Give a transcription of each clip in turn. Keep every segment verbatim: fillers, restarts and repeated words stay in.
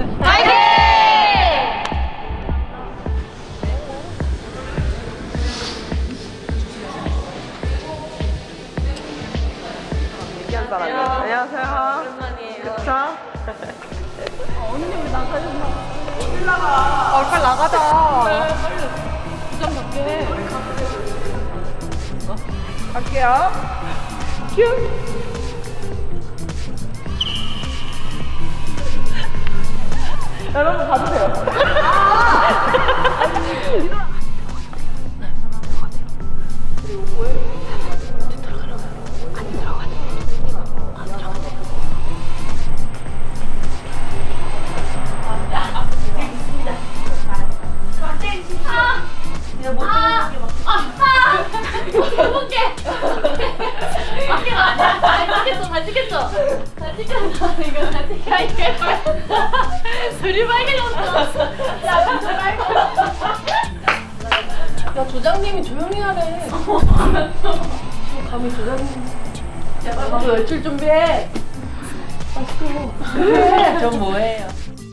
파이팅! 얘기한 사람이요. 안녕하세요. 오랜만이에요. 그쵸? 어, 언니 왜 나가셨나? 어딜 나가? 아, 빨리 나가자. 그래, 빨리 부장 갈게. 어? 갈게요. 큐. 여러분 봐주세요. 행복해! 밖에가 아니야? 잘 찍겠어, 잘 찍겠어! 잘 찍겠어, 이거 잘 찍게 할게. 둘이 빨개졌어. 야, 진짜 빨개졌어. 야, 조장님이 조용히 하래. 지금 감히 조장님. 야, 나도 외출 준비해. 그래, 전 뭐해요?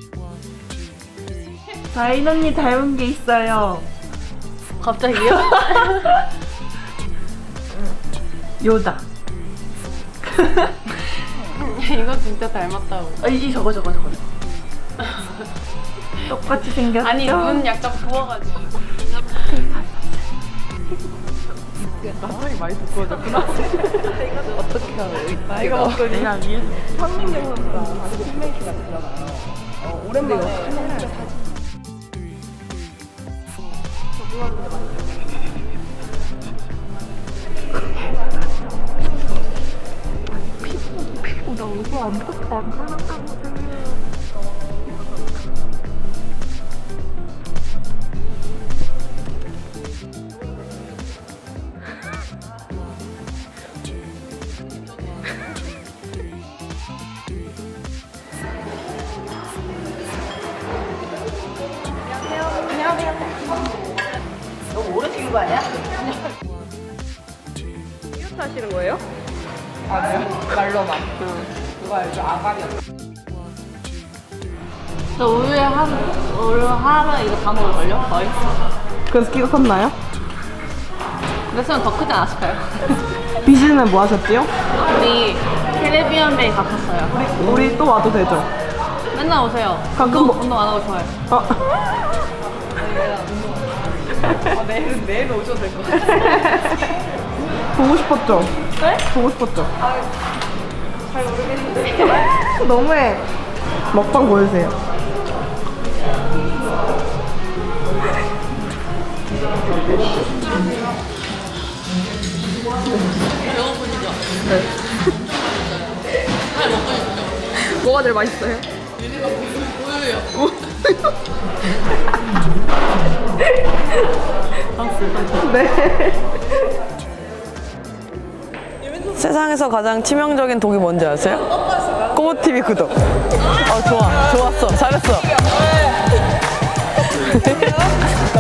다인 언니 닮은 게 있어요. 갑자기요? 요다. 이거 진짜 닮았다고. 아, 이 저거 저거 저거. 똑같이 생겼죠? 아니, 눈 약간 부어가지고. 나이 많이 두꺼워졌구나. 어떻게 하래? 나이가 먹더니 내가 위에서 황민경 선수가 자기 팀메이트가 들어가요. 어, 오랜만에 카메라를 사진. 저거하는데 많이 피부 피부 나 얼굴 안 봤다. 너무 오래 찍은 거 아니야? 이렇게 하시는 거예요? 아니요. 말로만. 그거 알죠? 아가리였어. 저 우유에 한, 우유 하루에 이거 다 먹을걸요? 거의? 그래서 키가 컸나요? 그래서는 더 크지 않았을까요? 비즈는 뭐 하셨지요? 우리 캐리비안 베이 가봤어요. 우리, 우리 또 와도 되죠? 맨날 오세요. 가끔 운동, 뭐- 운동 안 하고 좋아요. 어. 아, 내일, 내일 오셔도 될 것 같아요. 보고 싶었죠? 네? 보고 싶었죠? 잘 모르겠는데. 너무해. 먹방 보여주세요. 배고프시죠? 네. 잘 먹고 싶죠? 뭐가 제일 맛있어요? 우유요. 네. 세상에서 가장 치명적인 독이 뭔지 아세요? 꼬모티비 구독. 어, 좋아. 좋았어. 잘했어.